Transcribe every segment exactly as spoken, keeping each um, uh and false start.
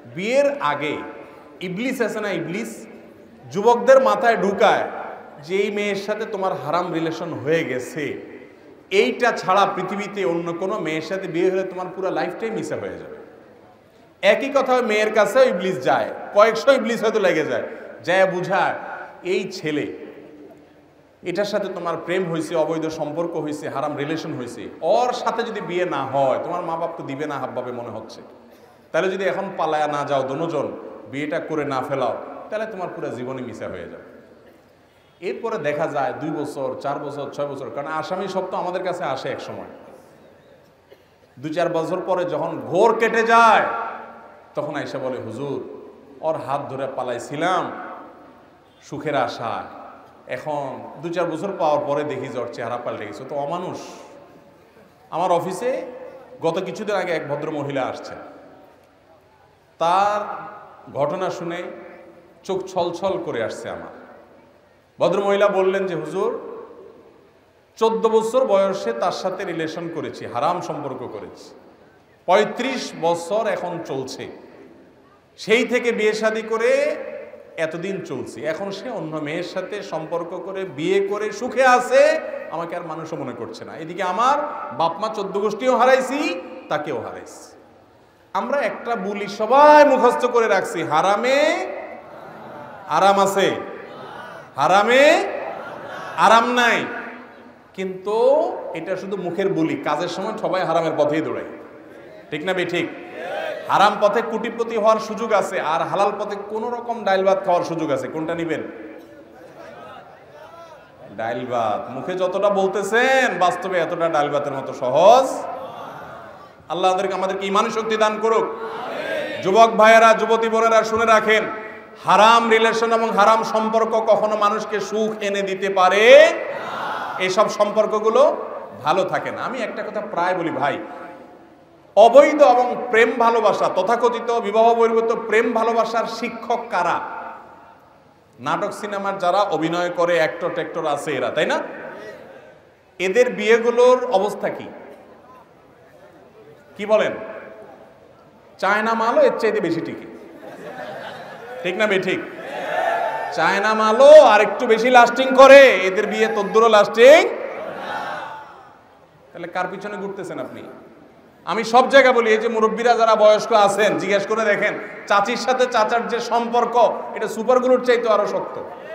বিয়ের আগে ইবলিস আছে না, ইবলিস যুবকদের মাথায় ঢুকায় যে এই মেয়ের সাথে তোমার হারাম রিলেশন হয়ে গেছে, এইটা ছাড়া পৃথিবীতে অন্য কোনো মেয়ের সাথে বিয়ে হলে তোমার পুরো লাইফটাই মিশে হয়ে যাবে। একই কথা মেয়ের কাছে ইবলিস যায়, কয়েকশো ইবলিস হয়তো লেগে যায়, যায় বুঝায় এই ছেলে এটার সাথে তোমার প্রেম হয়েছে, অবৈধ সম্পর্ক হয়েছে, হারাম রিলেশন হয়েছে, ওর সাথে যদি বিয়ে না হয় তোমার মা বাপ তো দিবে না হাবভাবে মনে হচ্ছে, তাহলে যদি এখন পালায়া না যাও দুজন, বিয়েটা করে না ফেলাও, তাহলে তোমার পুরো জীবনই মিশা হয়ে যাবে। এরপরে দেখা যায় দুই বছর চার বছর ছয় বছর, কারণ আসামি সব তো আমাদের কাছে আসে এক সময়, দুই চার বছর পরে যখন ঘোর কেটে যায় তখন আইসা বলে হুজুর ওর হাত ধরে পালাইছিলাম সুখের আশা, এখন দু চার বছর পাওয়ার পরে দেখি যে ওর চেহারা পাল্টে গেছে, তো অমানুষ। আমার অফিসে গত কিছুদিন আগে এক ভদ্র মহিলা আসছে, তার ঘটনা শুনে চোখ ছলছল করে আসছে আমার। ভদ্রমহিলা বললেন যে হুজুর চোদ্দ বছর বয়সে তার সাথে রিলেশন করেছি, হারাম সম্পর্ক করেছি, পঁয়ত্রিশ বছর এখন চলছে, সেই থেকে বিয়ে শাদী করে এতদিন চলছে, এখন সে অন্য মেয়ের সাথে সম্পর্ক করে বিয়ে করে সুখে আছে, আমাকে আর মানুষও মনে করছে না। এদিকে আমার বাপমা চোদ্দ গোষ্ঠীও হারাইছি, তাকেও হারাইছি। আমরা একটা বুলি সবাই মুখস্থ করে রাখছি, হারামে আরাম আছে, হারামে আরাম নাই, কিন্তু এটা শুধু মুখের বুলি, কাজের সময় সবাই হারামের পথেই দৌড়ায়, ঠিক না বে ঠিক? হারাম পথে কোটিপতি হওয়ার সুযোগ আছে, আর হালাল পথে কোন রকম ডাইল ভাত খাওয়ার সুযোগ আছে, কোনটা নিবেন? ডাইল ভাত। মুখে যতটা বলতেছেন বাস্তবে এতটা ডাইল ভাতের মতো সহজ। আল্লাহ আমাদেরকে আমাদেরকে ঈমানের শক্তি দান করুক। যুবক ভাইয়েরা, যুবতী বোনেরা শুনে রাখেন, হারাম রিলেশন এবং হারাম সম্পর্ক কখনো মানুষকে সুখ এনে দিতে পারে, এইসব সম্পর্কগুলো ভালো থাকে না। আমি একটা কথা প্রায় বলি ভাই, অবৈধ এবং প্রেম ভালোবাসা, তথাকথিত বিবাহ বহির্ভূত প্রেম ভালোবাসার শিক্ষক কারা? নাটক সিনেমার যারা অভিনয় করে, অ্যাক্টর ট্যাক্টর আছে এরা, তাই না? এদের বিয়েগুলোর অবস্থা কি কি বলেন? চায়না মালও এর চাইতে বেশি টিকে, ঠিক না বে ঠিক? চায়না মালও আর একটু বেশি লাস্টিং করে, এদের বিয়ে তদ্দুরও লাস্টিং। তাহলে কার পিছনে ঘুরতেছেন আপনি? আমি সব জায়গায় বলি, এই যে মুরব্বীরা যারা বয়স্ক আছেন জিজ্ঞেস করে দেখেন, চাচির সাথে চাচার যে সম্পর্ক, এটা সুপারগুলোর চাইতে আরো শক্ত।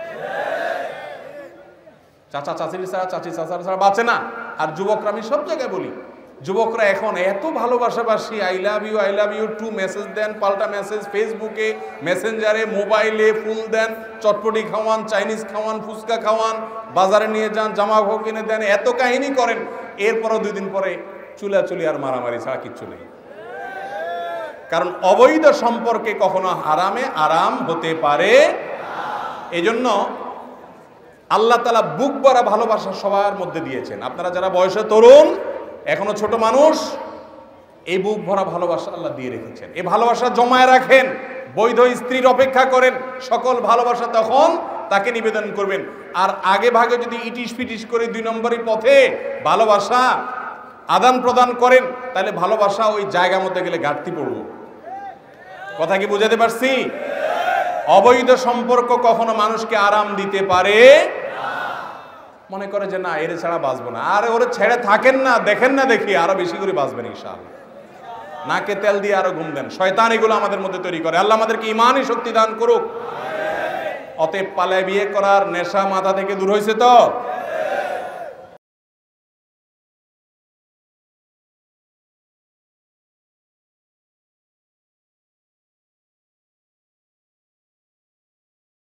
চাচা চাচির ছাড়া, চাচি চাচার ছাড়া বাঁচে না। আর যুবকরা, আমি সব জায়গায় বলি, যুবকরা এখন এত ভালোবাসাবাসি, I love you I love you too message দেন, পাল্টা মেসেজ ফেসবুকে, মেসেঞ্জারে, মোবাইলে ফুল দেন, চটপটি খাওয়ান, চাইনিজ খাওয়ান, ফুচকা খাওয়ান, বাজারে নিয়ে যান, জামা কাপড় কিনে দেন, এত কাহিনী করেন, এরপরও দুই দিন পরে চুলাচুলি আর মারামারি ছাড়া কিচ্ছু নেই। কারণ অবৈধ সম্পর্কে কখনো হারামে আরাম হতে পারে। এজন্য আল্লাহ তাআলা বুক ভরা ভালোবাসা সবার মধ্যে দিয়েছেন। আপনারা যারা বয়সে তরুণ, এখনো ছোট মানুষ, এই বুক ভরা ভালোবাসা আল্লাহ দিয়ে রেখেছেন। এই ভালোবাসা জমায় রাখেন, বৈধ স্ত্রীর অপেক্ষা করেন, সকল ভালোবাসা তখন তাকে নিবেদন করবেন। আর আগে ভাগে যদি ইটিস পিটিস করে দুই নম্বরই পথে ভালোবাসা আদান প্রদান করেন, তাহলে ভালোবাসা ওই জায়গা মধ্যে গেলে ঘাটতি পড়ব। কথা কি বুঝাতে পারছি? অবৈধ সম্পর্ক কখনো মানুষকে আরাম দিতে পারে। মনে করে যে না, এর ছাড়া বাঁচবো না, আর ওরে ছেড়ে থাকেন না, দেখেন না, দেখি আরো বেশি করে বাঁচবেন ইনশাআল্লাহ। নাকে তেল দিয়ে আরো ঘুম দেন। শয়তান এগুলো আমাদের মধ্যে তৈরি করে। আল্লাহ আমাদেরকে ঈমানি শক্তি দান করুক। অতএব পালায় বিয়ে করার নেশা মাথা থেকে দূর হয়েছে তো?